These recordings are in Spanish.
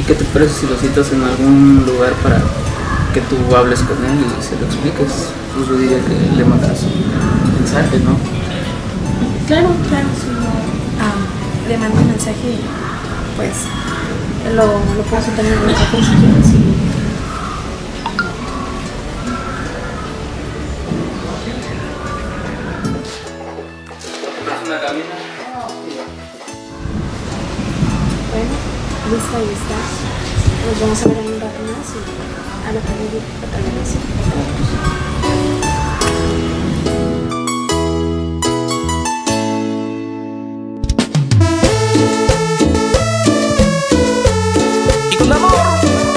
qué te parece si lo citas en algún lugar para que tú hables con él y se lo expliques? Pues yo diría que le mandas un mensaje, ¿no? Claro, claro, si le mando un mensaje, pues lo puedo citar en el mensaje si quieres. Una camina. Bueno, lista, lista. Nos vamos a ver en un rato más y a la tarde de Y con amor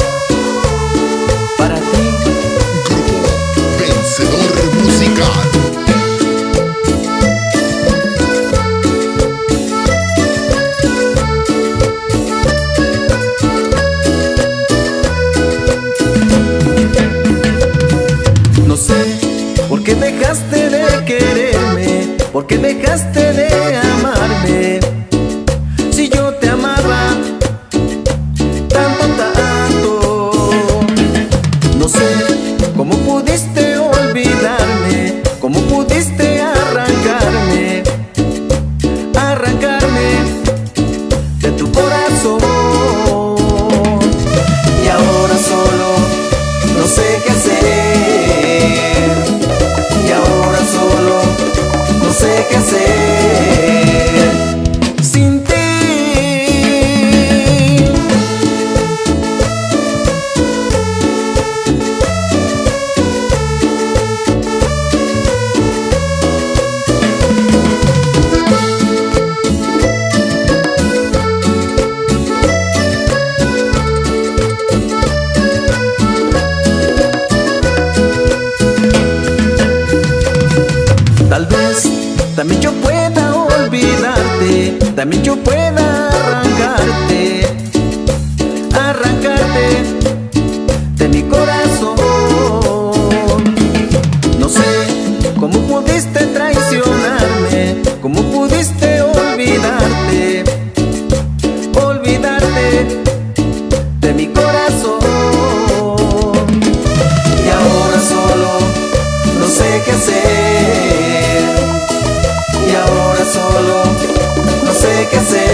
para ti, Grupo Vencedor Musical. no sé por qué dejaste de quererme, por qué dejaste de amarme, si yo te amaba tanto, tanto. No sé cómo pudiste olvidarme, cómo pudiste arrancarme, arrancarme de tu corazón. Y ahora solo no sé qué hacer, y ahora solo no sé qué hacer sin ti. Tal vez también yo pueda olvidarte, también yo pueda arrancarte, arrancarte de mi corazón. No sé cómo pudiste traicionarme, cómo pudiste olvidarte, olvidarte de mi corazón. Y ahora solo no sé qué hacer, y ahora solo no sé qué hacer.